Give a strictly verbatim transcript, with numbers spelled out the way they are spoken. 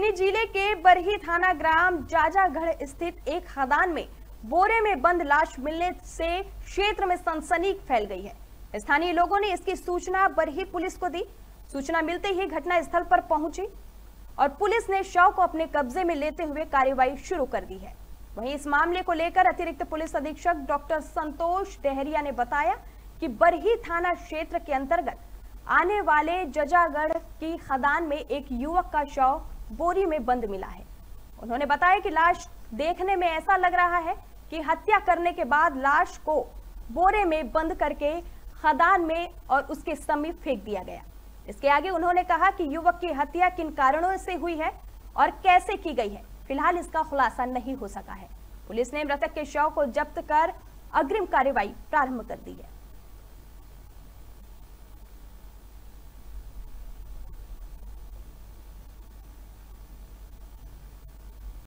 वहीं जिले के बरही थाना ग्राम जाजागढ़ स्थित एक खदान में बोरे में बंद लाश मिलने से क्षेत्र में सनसनी फैल गई है। स्थानीय लोगों ने इसकी सूचना बरही पुलिस को दी। सूचना मिलते ही घटना स्थल पर पहुंची और पुलिस ने शव को अपने कब्जे में लेते हुए कार्रवाई शुरू कर दी है। वहीं इस मामले को लेकर अतिरिक्त पुलिस अधीक्षक डॉक्टर संतोष डहरिया ने बताया कि बरही थाना क्षेत्र के अंतर्गत आने वाले जजागढ़ की खदान में एक युवक का शव बोरी में बंद मिला है। उन्होंने बताया कि लाश देखने में ऐसा लग रहा है कि हत्या करने के बाद लाश को बोरे में बंद करके खदान में और उसके समीप फेंक दिया गया। इसके आगे उन्होंने कहा कि युवक की हत्या किन कारणों से हुई है और कैसे की गई है, फिलहाल इसका खुलासा नहीं हो सका है। पुलिस ने मृतक के शव को जब्त कर अग्रिम कार्रवाई प्रारंभ कर दी है।